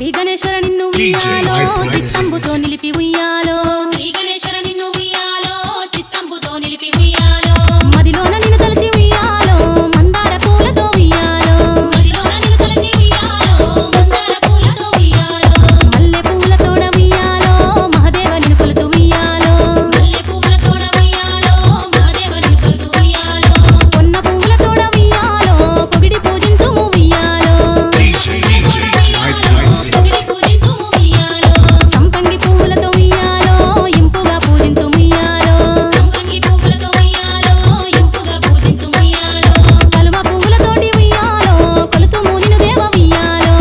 శ్రీ గణేశ్వర నిన్ను ఉయ్యాలో చిత్తంబుతో నిలిపి ఉయ్యాలో శ్రీ గణేశ్వర నిన్ను ఉయ్యాలో చిత్తంబుతో నిలిపి ఉయ్యాలో మదిలోన నిన్ను తలచి ఉయ్యాలో మందార పూలతో ఉయ్యాలో మదిలోన నిన్ను తలచి ఉయ్యాలో మందార పూలతో ఉయ్యాలో మల్లె పూలతోడ ఉయ్యాలో మహదేవ నిన్ను కొలుతూ ఉయ్యాలో మల్లె పూలతోడ ఉయ్యాలో మహదేవ నిన్ను కొలుతూ ఉయ్యాలో పొన్న పూలతోడ ఉయ్యాలో పొగిడి పూజింతుము ఉయ్యాలో సంపంగి పూలతో ఉయ్యాలో ఇంపుగా పూజింతు ఉయ్యాలో సంపంగి పూలతో ఉయ్యాలో ఇంపుగా పూజింతు ఉయ్యాలో కలువ పూలతోటి ఉయ్యాలో కొలుతుము నిన్ను దేవ ఉయ్యాలో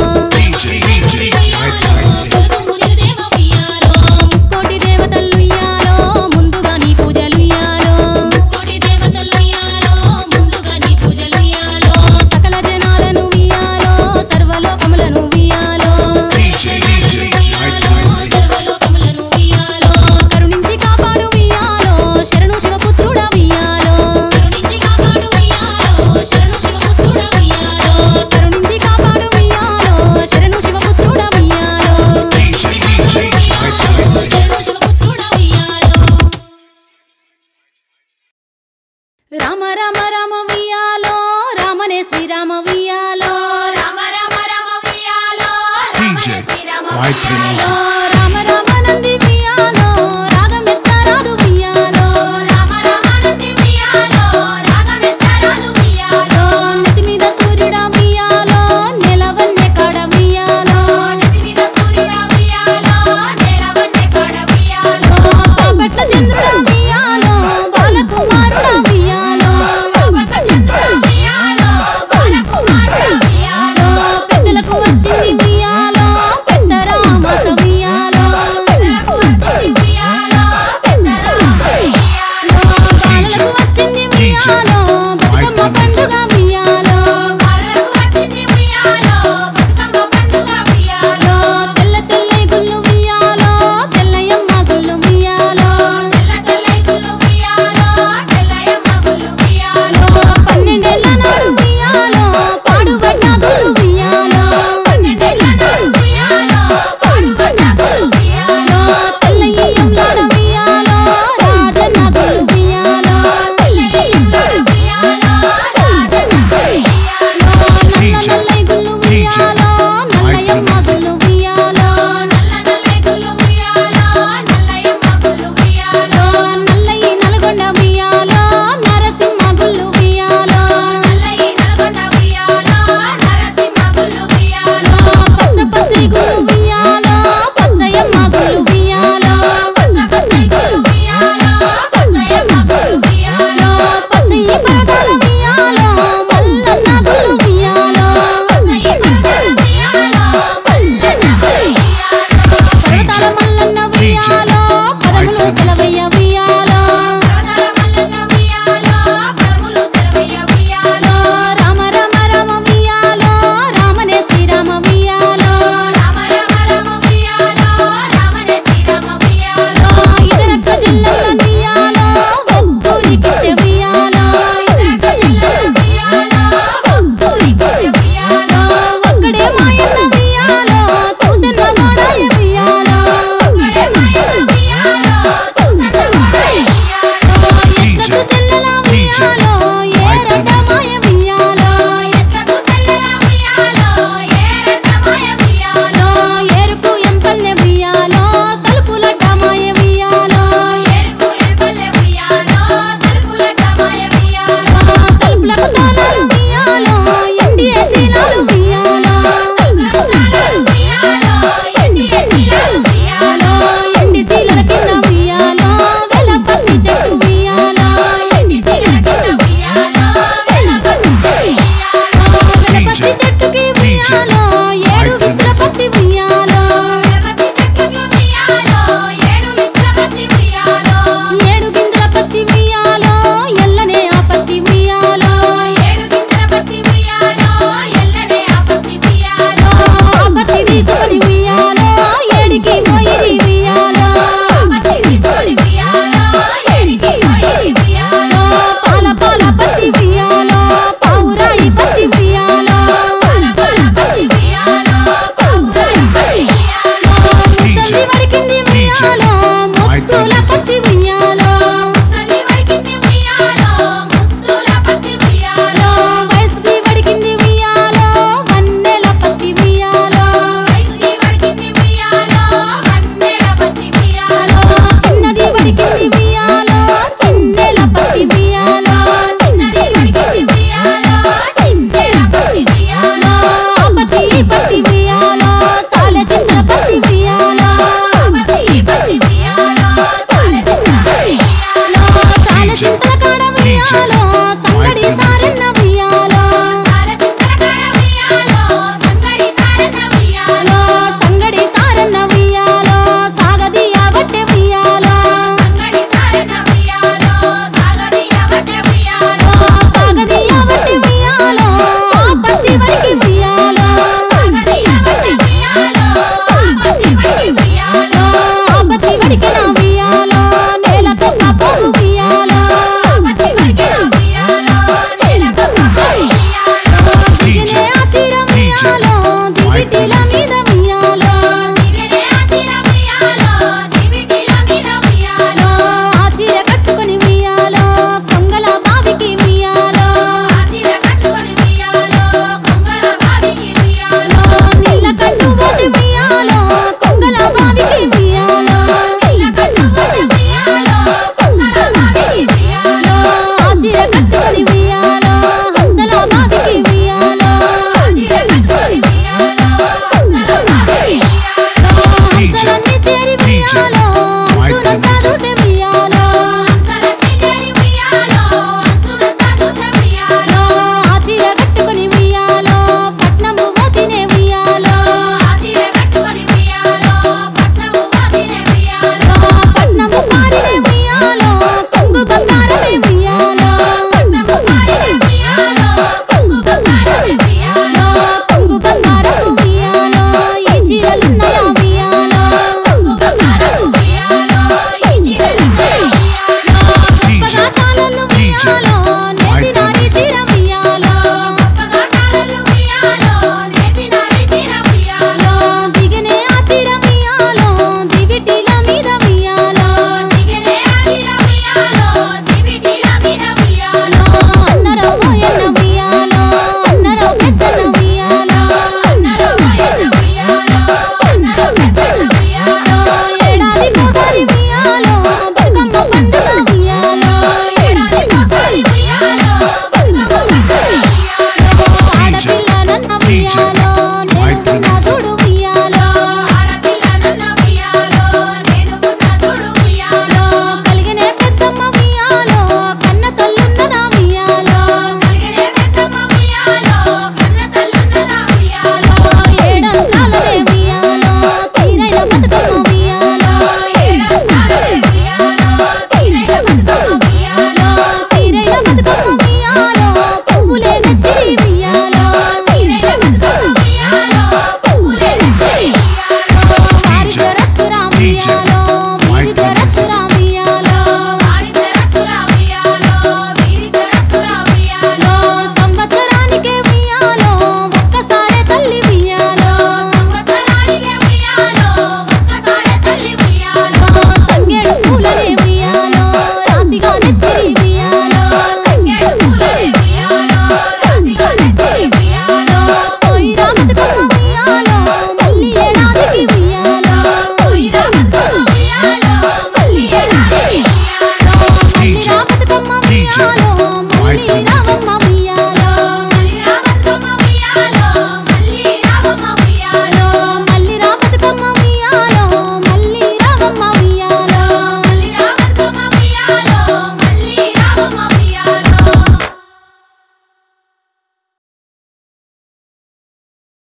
కొలుతుము నిన్ను దేవ ఉయ్యాలో ముక్కోటి దేవతలు ఉయ్యాలో ముందుగా నీ పూజలు ఉయ్యాలో ముక్కోటి దేవతలు ఉయ్యాలో ముందుగా నీ పూజలు ఉయ్యాలో సకల జనాలను ఉయ్యాలో సర్వలోకములను ఉయ్యాలో సర్వలోకములను ఉయ్యాలో కరుణించి కాపాడు ఉయ్యాలో శరణు శివపుత్రుడా ఉయ్యాలో కరుణించి కాపాడు ఉయ్యాలో శరణు శివపుత్రుడా ఉయ్యాలో కరుణించి కాపాడు ఉయ్యాలో శరణు శివపుత్రుడా ఉయ్యాలో శరణు శివపుత్రుడా ఉయ్యాలో రామ రామ రామ ఉయ్యాలో రామనే శ్రీరామ ఉయ్యాలో రామ రామ రామ ఉయ్యాలో రామనే శ్రీరామ ఉయ్యాలో రామ రామ నంది ఉయ్యాలో రాగమెత్తరాదు ఉయ్యాలో రామ రామ నంది ఉయ్యాలో రాగమెత్తరాదు ఉయ్యాలో నెత్తి మీద సూర్యుడా ఉయ్యాలో నెలవన్నె కాడ ఉయ్యాలో నెత్తి మీద సూర్యుడా ఉయ్యాలో నెలవన్నె కాడ ఉయ్యాలో పాపట్ల చంద్రుడా ఉయ్యాలో బాలకుమారుడా ఉయ్యాలో పాపట్ల చంద్రుడా ఉయ్యాలో బాలకుమారుడా ఉయ్యాలో పెద్దలకు వచ్చింది ఉయ్యాలో పెద్దరామాస ఉయ్యాలో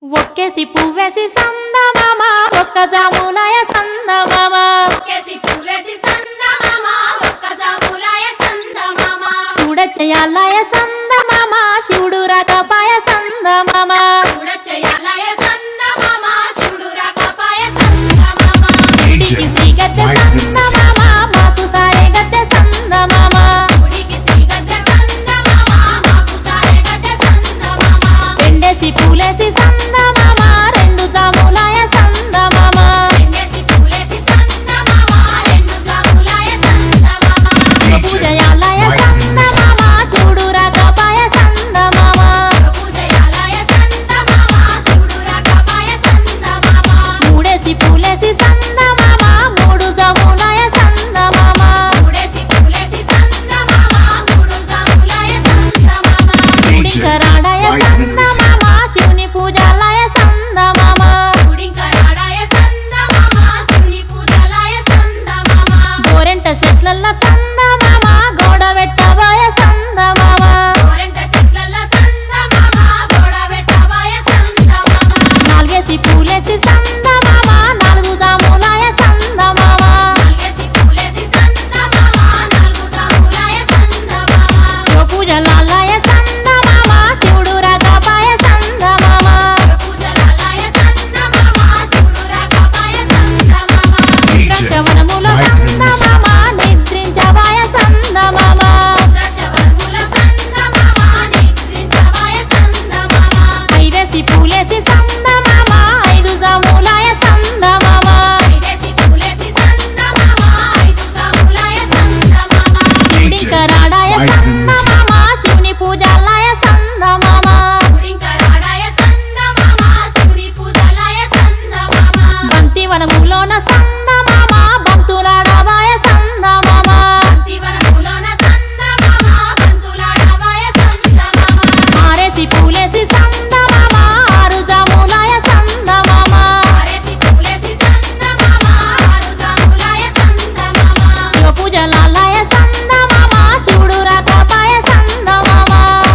ఒక్కేసి పువ్వేసి సందమామ ఒక్క జాములాయ సందమామ ఒక్కేసి పువ్వేసి సందమామ ఒక్క జాములాయ సందమామ చూడచ్చయాలయ సందమామ శివుడు రాకపాయ సందమామ చూడచ్చయాలయ సందమామ శివుడు రాకపాయ సందమామ గుడికి శ్రీగద్దె సందమామ మాకు సారే గద్దె సందమామ గుడికి శ్రీగద్దె సందమామ మాకు సారే గద్దె సందమామ రెండేసి పూలేసి సందమామ రెండు జాములాయ సందమామ రెండేసి పూలేసి సందమామ రెండు జాములాయ సందమామ పూజయాలయ సందమామ చూడు రాకపాయ సందమామ పూజయాలయ సందమామ శివుడు రాకపాయ సందమామ మూడేసి పూలేసి సందమామ మూడు జాములాయ సందమామ మూడేసి పూలేసి సందమామ మూడు జాములాయ సందమామ గుడికరాడయ సందమామ శివుని పూజాలయ సందమామ గుడింకరాడాయ సందమామ శివుని పూజలాయ సందమామ గోరెంట చెట్లల్ల సందమామ గోడ వెట్టబాయ సందమామ గోరెంట చెట్లల్ల సందమామ గోడ వెట్టబాయ సందమామ నాలుగేసి పూలేసి సందమామ నాలుగు జాములాయ సందమామ నాలుగేసి పూలేసి సందమామ నాలుగు జాములాయ సందమామ పూజలాలయ సందమామ శివుడు రాకపాయ సందమామ పూజలాలయ సందమామ శివుడు రాకపాయ సందమామ ద్రాక్షవనములో సందమామ నిద్రించబాయ సందమామ ద్రాక్షవనముల సందమామ నిద్రించబాయ సందమామ ఐదేసి పూలేసి సందమామ ఐదు జాములాయ సందమామ ఐదేసి పూలేసి సందమామ ఐదు జాములాయ సందమామ గుడికరాడాయ సందమామ శివుని పూజాలయ సందమామ గుడింకరాడాయ సందమామ శివుని పూజలాయ సందమామ బంతివనములోన సందమామ బంతులాడబాయ సందమామ దివనములోన సందమామ బంతులాడబాయ సందమామ ఆరేసి పూలేసి సందమామ ఆరు జాములాయ సందమామ ఆరేసి పూలేసి సందమామ ఆరు జాములాయ సందమామ శివపూజలాలయ సందమామ శివుడు రాకపాయ సందమామ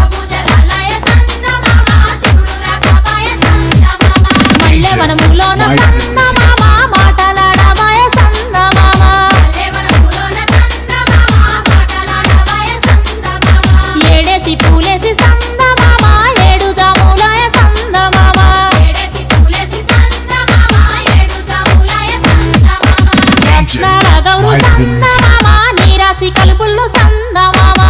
పూజలాలయ సందమామ శివుడు రాకపాయ సందమామ మల్లెవనములోన సందమామ మాటలాడబాయ సందమామ మల్లెవనములోన సందమామ మాటలాడబాయ సందమామ ఏడేసి పూలేసి సందమామ ఏడు జాములాయ సందమామ ఏడేసి పూలేసి సందమామ ఏడు జాములాయ సందమామ రత్నాల గౌరు సందమామ నీరాసి కలుపుళ్ళు సందమామ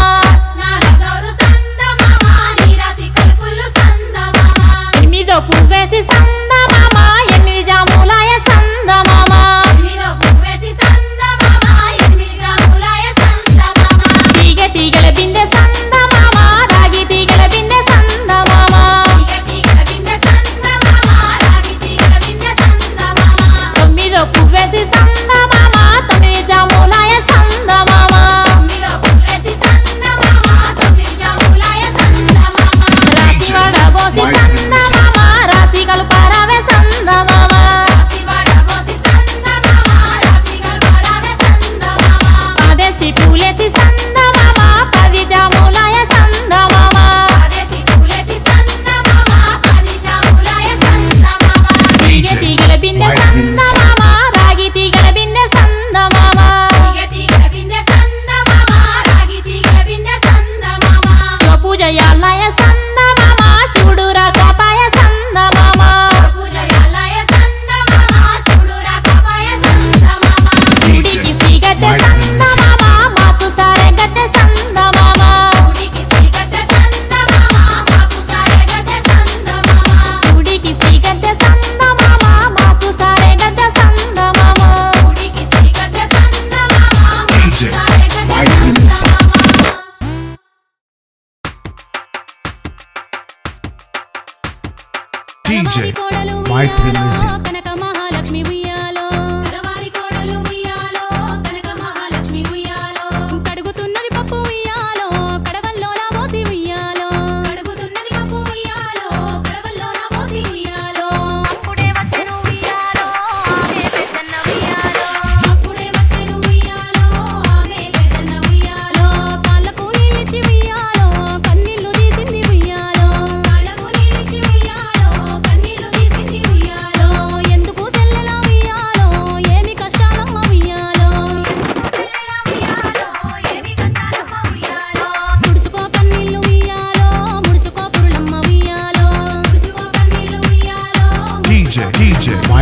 నారగౌరు సందమామ నీరాసి కల్పులు సందమామ ఎనిమిదో పువ్వేసి సందమామ ఎనిమిది జాములాయ సందమామ ఎనిమిదో పువ్వేసి సందమామ ఎనిమిది జాములాయ సందమామ తీగ తీగల బిందె సందమామ రాగి తీగల బిందె సందమామ తీగ తీగల బిందె సందమామ రాగి తీగల బిందె సందమామ తొమ్మిదో పువ్వేసి సందమామ తొమ్మిది జాములాయ సందమామ తొమ్మిదో పువ్వేసి సందమామ తొమ్మిది జాములాయ సందమామ రాసి వడబోసి సందమామ రాసి కలుపారావే సందమామ రాసి వడబోసి సందమామ రాసి గల్పరావే సందమామ ఆదేసి పూలేసి సందమామ పది జాములాయ సందమామ ఆదేసి పూలేసి సందమామ పది జాములాయ సందమామ తీగ తీగల బిందె సందమామ రాగి తీగల బిందె సందమామ తీగ తీగల బిందె సందమామ రాగి తీగల బిందె సందమామ శివపూజయాలయ సందమామ శివుడు రాకపాయ సందమామ పూజయాలయ సందమామ శివుడు రాకపాయ సందమామ గుడికి శ్రీగద్దె సందమామ మాకు సారే గద్దె సందమామ గుడికి శ్రీగద్దె సందమామ మాకు సారే గద్దె సందమామ గుడికి శ్రీగద్దె సందమామ మాకు సారే గద్దె సందమామ గుడికి శ్రీగద్దె సందమామ మాకు సారే గద్దె సందమామ DJ Maytri Music. కనక మహాలక్ష్మి ఉయ్యాలో కలవారి కోడలు ఉయ్యాలో కనక మహాలక్ష్మి ఉయ్యాలో కడుగుతున్నది పప్పు ఉయ్యాలో కడవల్లోన మోసి ఉయ్యాలో కడుగుతున్నది పప్పు ఉయ్యాలో కడవల్లోన పోసి ఉయ్యాలో అప్పుడే వచ్చెను ఉయ్యాలో ఆమె పెద్దన్న ఉయ్యాలో అప్పుడే వచ్చెను ఉయ్యాలో ఆమె పెద్దన్న ఉయ్యాలో కాళ్ళకు నీళ్ళిచ్చి ఉయ్యాలో కన్నీళ్లు తీసింది ఉయ్యాలో కాళ్ళకు నీళ్ళిచ్చి ఉయ్యాలో కన్నీళ్లు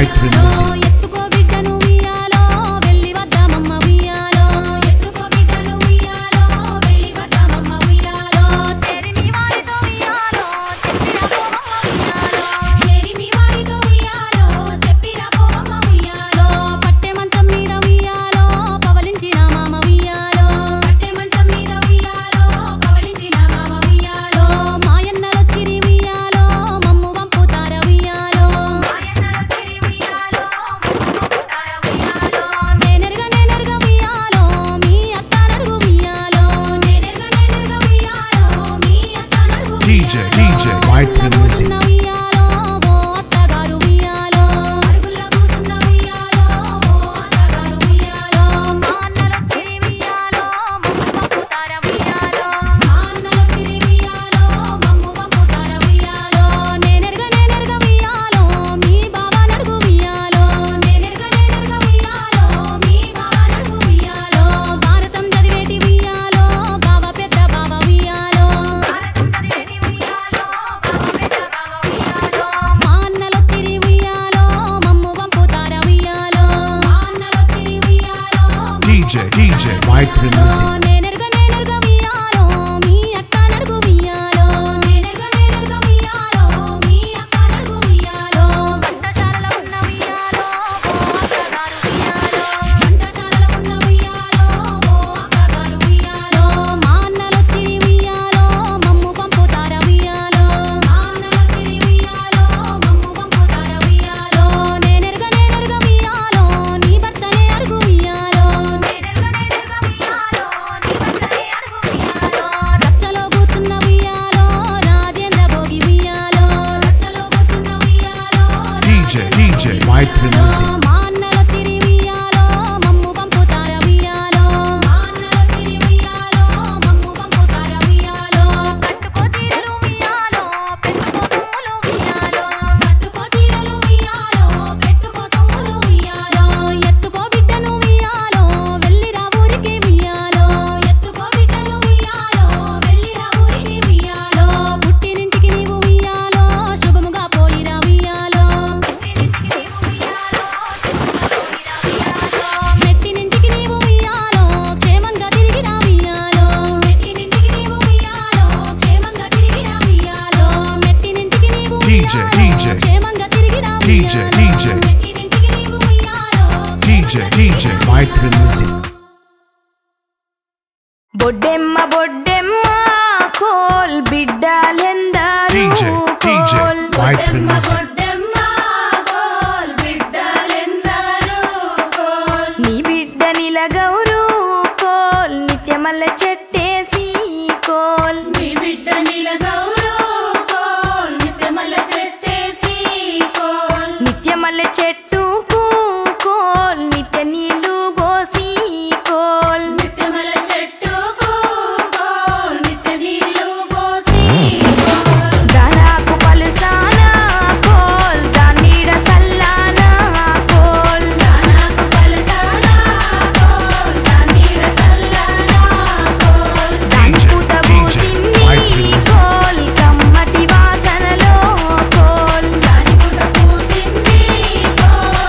Maitri Music. ఎత్తుకో బిడ్డను ఉయ్యాలో వెళ్ళి వద్దామమ్మ ఉయ్యాలో ఎత్తుకో బిడ్డను ఉయ్యాలో వెళ్ళి వద్దామమ్మ ఉయ్యాలో చెరిమి వారితో ఉయ్యాలో చెప్పిరా పోవమ్మ ఉయ్యాలో చెరిమి వారితో ఉయ్యాలో చెప్పిరా పోవమ్మ ఉయ్యాలో పట్టె మంచం మీద ఉయ్యాలో పవలించిన మామ ఉయ్యాలో పట్టె మంచం మీద ఉయ్యాలో పవలించిన మామ ఉయ్యాలో మాయన్నలొచ్చిరి ఉయ్యాలో మమ్ము వంపుతార ఉయ్యాలో మాయన్నలొచ్చిరి ఉయ్యాలో మమ్ము వంపుతార ఉయ్యాలో నేనెరగ ఉయ్యాలో మీ అత్త నడుగు ఉయ్యాలో నేనెరగ ఉయ్యాలో మీ అత్త నడుగు DJ Maitri Music. ఉయ్యాలో ఓ అత్తగారు ఉయ్యాలో అరుగుల్ల కూసున్న ఉయ్యాలో ఓ అత్తగారు ఉయ్యాలో మా అన్నలొచ్చిరి ఉయ్యాలో మమ్ము వంపుతార ఉయ్యాలో మా అన్నలొచ్చిరి ఉయ్యాలో మమ్ము వంపుతార ఉయ్యాలో నేనెరగ ఉయ్యాలో మీ బావ నడుగు ఉయ్యాలో నేనెరగ ఉయ్యాలో మీ బావ నడుగు ఉయ్యాలో భారతం చదివేటి ఉయ్యాలో బావ పెద్ద బావ ఉయ్యాలో భారతం చదివేటి ఉయ్యాలో బావ పెద్ద బావ ఉయ్యాలో మా అన్నలొచ్చిరి ఉయ్యాలో మమ్ము వంపుతార ఉయ్యాలో మా అన్నలొచ్చిరి ఉయ్యాలో DJ Maitri Music. నేనెరగ ఉయ్యాలో మీ అక్క నడుగు ఉయ్యాలో నేనెరగ ఉయ్యాలో మీ అక్క నడుగు ఉయ్యాలో వంటశాలలో ఉన్న ఉయ్యాలో ఓ అక్కగారు ఉయ్యాలో వంటశాలలో ఉన్న ఉయ్యాలో ఓ అక్కగారు ఉయ్యాలో మా అన్నలొచ్చిరి ఉయ్యాలో మమ్ము పంపుతార ఉయ్యాలో మా అన్నలొచ్చిరి ఉయ్యాలో మమ్ము పంపుతార ఉయ్యాలో నేనెరగ ఉయ్యాలో నీ భర్తనే అడుగు ఉయ్యాలో నేనెరగ ఉయ్యాలో నీ భర్తనే అడుగు ఉయ్యాలో రచ్చలో కూర్చున్న ఉయ్యాలో రాజేంద్ర భోగి ఉయ్యాలో రచ్చలో కూర్చున్న ఉయ్యాలో DJ Maitri Music. మా అన్నలొచ్చిరి ఉయ్యాలో మమ్ము పంపుతార ఉయ్యాలో మా అన్నలొచ్చిరి ఉయ్యాలో మమ్ము పంపుతార ఉయ్యాలో కట్టుకో చీరలు ఉయ్యాలో పెట్టుకో సొమ్ములు ఉయ్యాలో కట్టుకో చీరలు ఉయ్యాలో పెట్టుకో సొమ్ములు ఉయ్యాలో ఎత్తుకో బిడ్డను ఉయ్యాలో వెళ్ళిరా ఊరికి ఉయ్యాలో ఎత్తుకో బిడ్డను ఉయ్యాలో వెళ్ళిరా ఊరికి ఉయ్యాలో పుట్టినింటికి నీవు ఉయ్యాలో శుభముగా పోయిరా ఉయ్యాలో మెట్టినింటికి నీవు ఉయ్యాలో క్షేమంగా తిరిగిరా ఉయ్యాలో మెట్టినింటికి నీవు ఉయ్యాలో క్షేమంగా తిరిగిరా ఉయ్యాలో మెట్టినింటికి నీవు DJ క్షేమంగా తిరిగిరా DJ మెట్టినింటికి నీవు ఉయ్యాలో DJ Maitri Music. Boddemma Boddemma కోల్ బిడ్డలెందరూ DJ కోల్ Maitri Music. నీ బిడ్డ నిలగౌరు కోల్ నిత్యమల్ల చెట్టేసి కోల్ నీ బిడ్డ నిలగౌరు కోల్ నిత్యమల్ల చెట్టేసి కోల్ నిత్యమల్ల చెట్టుకు కోల్ నిత్య నీళ్లు పోసి కోల్ నిత్యమల్ల చెట్టుకు కోల్ నిత్య నీళ్లు పోసి కోల్ దానాకు పలుసానా కోల్ దానీడ సల్లానా కోల్ దానాకు పలసానా కోల్ దానీడ సల్లానా కోల్ దానిపూత పూసింది Maitri Music. కోల్ కమ్మటి వాసనలో కోల్ దాని పుట్ట పూసింది కోల్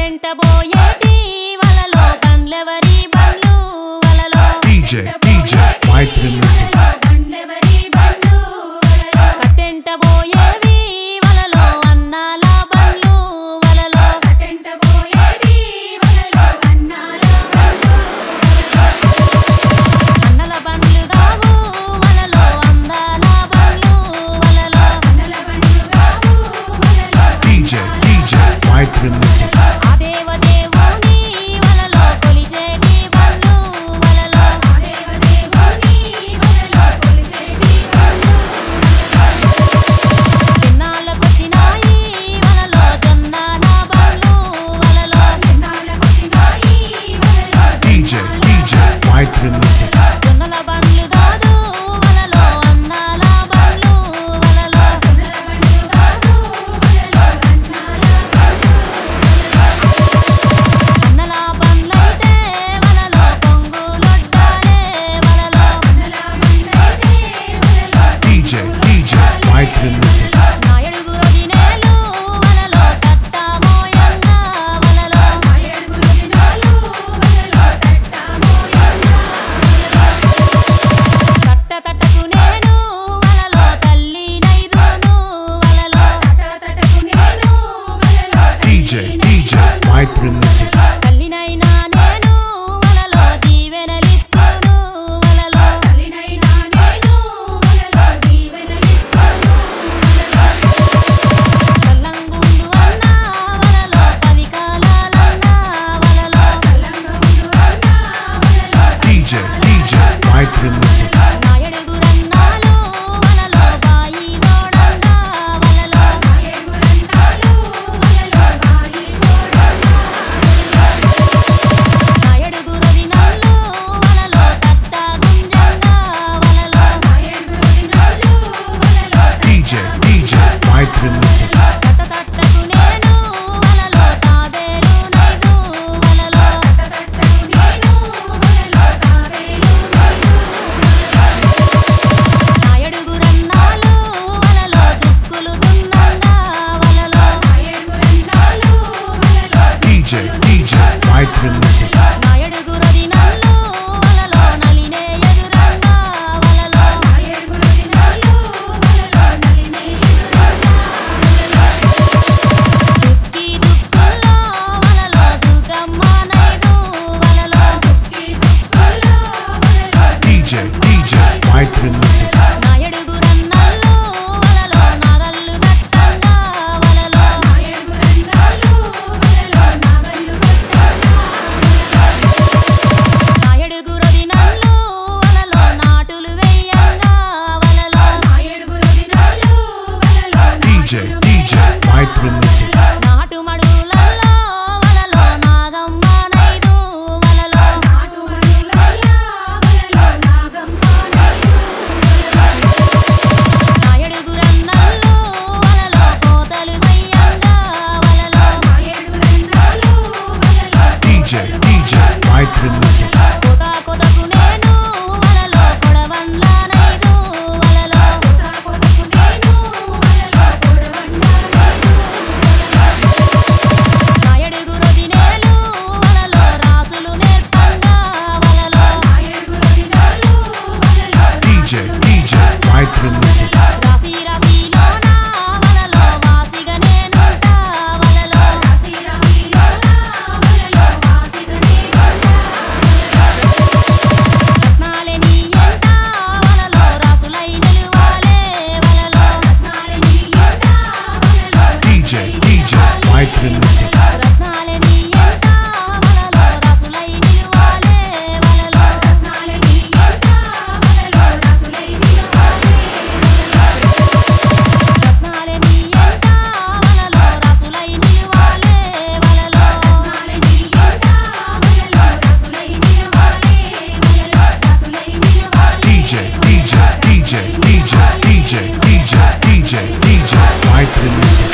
కట్టెంటబోయేటి వలలో బండ్లెవరి బండ్లు వలలో DJ Maitri Music. కట్టెంటబోయేవి వలలో అన్నాల బండ్లు వలలో అన్నల బండ్లు కావు వలలో అందాల బండ్లు వలలో DJ Maitri Music. ఆ దేవదేవుని వలలో కొలిచేటి బండ్లు వలలో తిన్నాళ్ళకొచ్చినాయి వలలో జొన్నాల బండ్లు వలలో DJ Maitri Music. జొన్నల బండ్లు కాదు వలలో అన్నాల బండ్లు వలలో అన్నల బండ్లైతే వలలో పొంగులొడ్డాలే వలలో DJ Maitri Music. నాయడుగు రొజినేలు వలలో తట్టమోయంగా వలలో తట్ట తట్టకు నేను వలలో తల్లి నైదును వలలో DJ Maitri Music. తల్లినైనా నేను వలలో దీవెనలిత్తును వలలో కల్లంగుండు అన్నా వలలో పది కాలాలన్నా వలలో DJ Maitri Music. నాయడుగురన్నాలు వలలో బాయి దోడంగా వలలో నాయడుగురది నల్లు వలలో తట్ట గుంజంగా వలలో DJ Maitri Music. తట్ట తట్టకు నేను వలలో తాబేలు నైదు వలలో నాయడుగురన్నాలు వలలో దుక్కులు దున్నంగా వలలో DJ Maitri Music. నాయడుగురది నల్లు వలలో నలినే ఎదురంగా వలలో దుక్కి దుక్కుల్లో వలలో దుర్గమ్మ నైదు వలలో DJ Maitri Music. నాయడుగురన్నల్లు వలలో నాగళ్ళు దట్టంగా వలలో నాయడుగురది నల్లు వలలో నాటులు వెయ్యంగా వలలో DJ Maitri Music. నాటు మడుగులలో వలలో నాగమ్మ నైదు వలలో నాయడుగురన్నల్లు వలలో కోతలు వెయ్యంగా వలలో DJ Maitri Music. కోత కొతకు నేను వలలో కొడవన్ల నైదు వలలో నాయడుగురది నేలు వలలో రాసులు నేర్పంగా వలలో DJ Maitri Music. రాసి రాసిలోన వలలో వాసిగా నేనుంటా వలలో రత్నాలే నీ ఎంట వలలో రాసులై నిలువాలే వలలో DJ Maitri Music. రత్నాలే నీ ఎంట వలలో రాసులై నిలువాలే వలలో రత్నాలే నీ ఎంట వలలో రాసులై నిలువాలే వలలో DJ Maitri Music.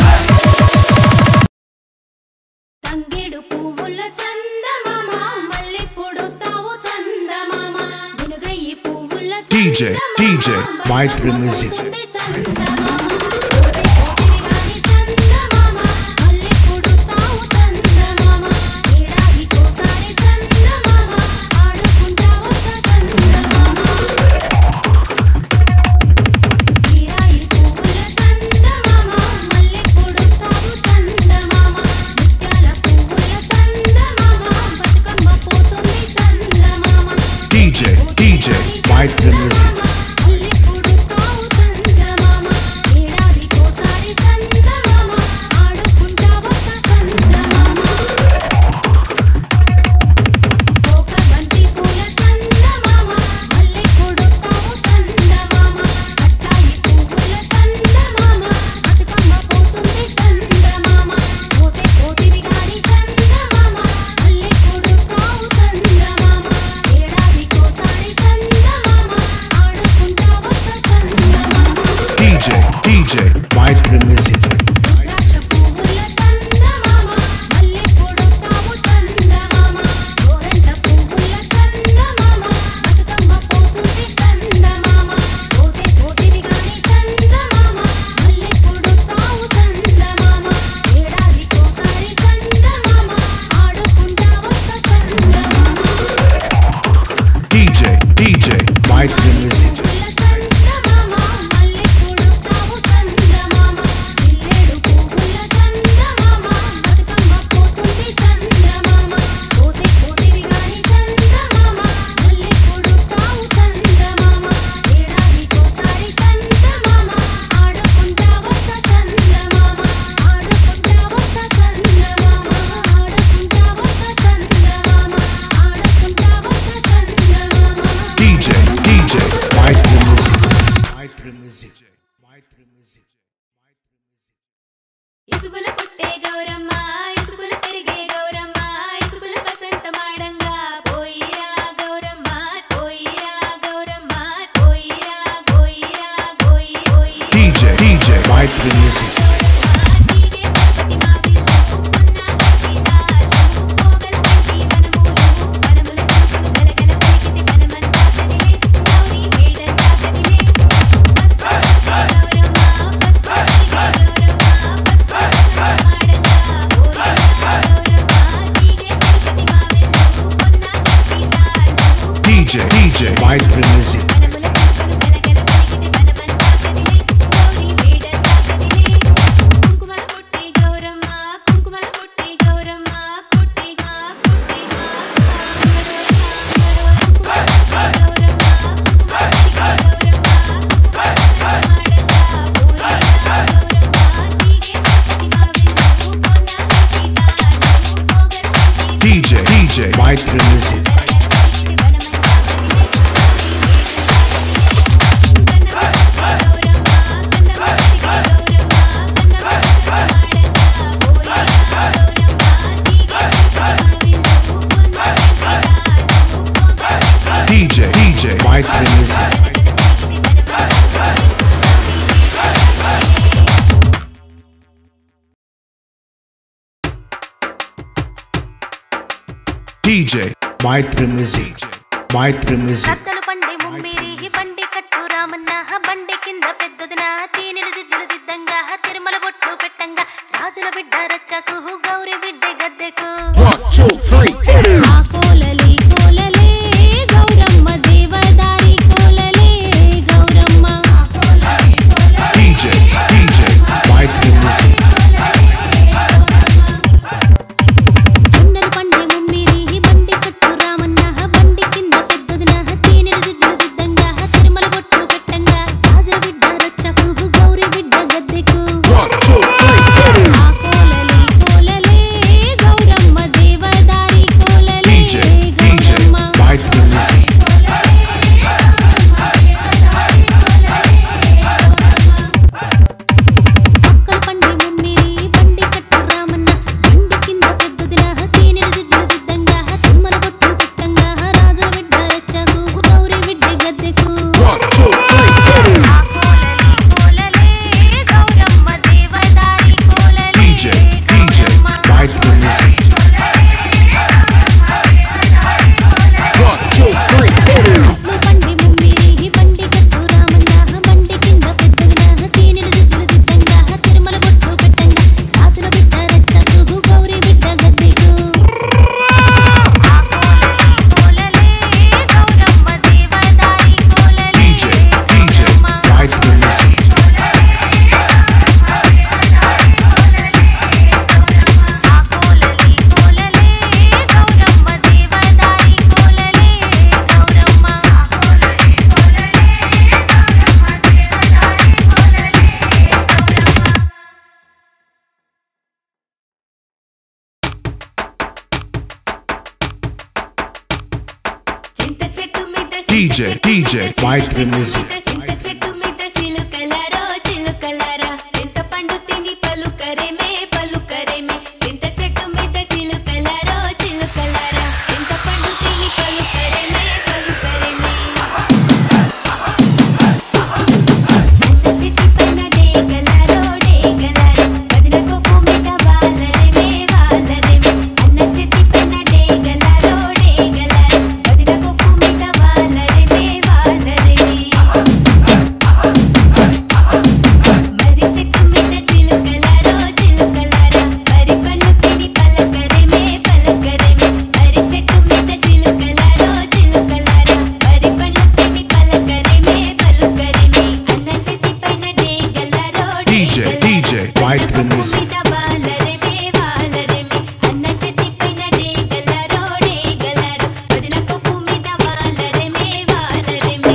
తంగేడు పువ్వుల చందమామ మల్లెపూడొస్తావు చందమామ గునుగయ్యి పువ్వుల DJ Maitri Music. చందమామ మల్లెపూడొస్తావు చందమామ ఇసుగుల పుట్టే గౌరమ్మ ఇసుగుల పెరిగే గౌరమ్మ ఇసుగుల వసంత మాడంగా పోయిరా గౌరమ్మ పోయిరా గౌరమ్మ పోయిరా పోయిరా పోయి పోయి DJ Maytri Music. DJ Maytri Music. DJ Maytri Music. DJ Maytri Music. DJ Maytri Music. Maytri Music. కత్తలు పండి ముమ్మిరి బండి కట్టు రామన్న బండి కింద పెద్దదిన తీనిని దిద్దులు దిద్దంగా తిరుమల బొట్టు పెట్టంగా రాజుల బిడ్డ రచ్చకు గౌరి బిడ్డ గద్దెకు ఆ కోలలి కోలలే Gauramma దేవదారి కోలలే Gauramma DJ Maytri Music. కుండలు పండి ముమ్మిరి బండి కట్టు రామన్న బండి కింద పెద్దదిన తీనిని దిద్దులు దిద్దంగా తిరుమల బొట్టు పెట్టంగా రాజుల బిడ్డ రచ్చకు గౌరి బిడ్డ గద్దెకు ఆ కోలలి కోలలే గౌరమ్మ దేవదారి కోలలే DJ Maytri Music. అక్కల పండి ముమ్మిరి బండి కట్టు రామన్న బండి కింద పెద్దదిన తీనిని దిద్దులు దిద్దంగా తిరుమల బొట్టు పెట్టంగా రాజుల బిడ్డ రచ్చకు గౌరి బిడ్డ గద్దెకు ఆ కోలలి కోలలే గౌరమ్మ దేవదారి కోలలే DJ Maytri Music. పండి ముమ్మిరి బండి కట్టు రామన్న బండి కింద పెద్దదిన తీనిని దిద్దులు దిద్దంగా తిరుమల బొట్టు పెట్టంగా రాజుల బిడ్డ రచ్చకు గౌరి బిడ్డ గద్దెకు ఆ కోలలి కోలలే గౌరమ్మ దేవదారి కోలలే DJ Maytri Music. ఆ కోలలి కోలలే గౌరమ్మ దేవదారి కోలలే గౌరమ్మ చింత చెట్టు మీద DJ Maytri Music. చింత చెట్టు మీద చిలుకలారో చిలుకలారా చింత పండు తిని పలుకరేమే పలుకరేమే చింత చెట్టు మీద చిలుకలారో చిలుకలారా చింత పండు తిని పలుకరేమే పలుకరేమే అన్న చెట్టు పైన డేగలారో డేగలారా వదిన కోపు మీద వాలరేమే వాలరేమే అన్న చెట్టు పైన డేగలారో డేగలారా వదిన కోపు మీద వాలరేమే వాలరేమే మరి చెట్టు మీద చిలుకలారో చిలుకలారా మరి పండు తిని పలకరేమే పలకరేమే మరి చెట్టు మీద చిలుకలారో చిలుకలారా మరి పండు తిని పలకరేమే పలకరేమే అన్న చెట్టు పైన డేగలారో DJ Maytri Music. మీద వాలరేమే వాలరేమే అన్న చెట్టు పైన డేగలారో డేగలారో వదిన కోపు మీద వాలరేమే వాలరేమే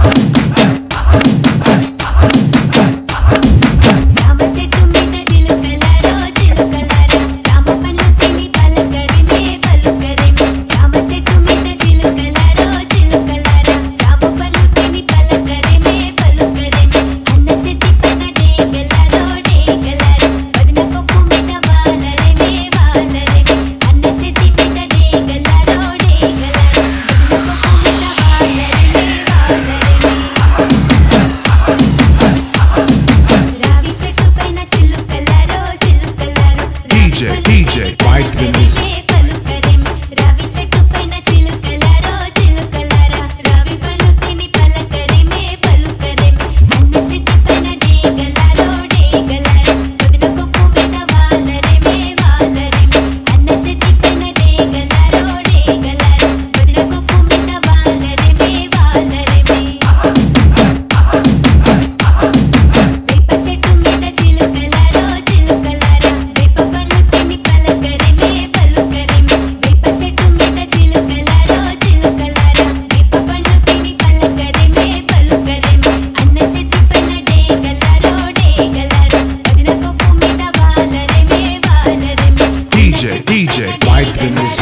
జామ చెట్టు మీద చిలుకలారో చిలుకలారా జామ పండ్లు తిని పలకరేమే పలుకరేమే జామ చెట్టు మీద చిలుకలారో చిలుకలారా జామ పండ్లు తిని పలకరేమే పలుకరేమే అన్న చెట్టు పైన డేగలారో డేగలారో వదిన DJ White Music.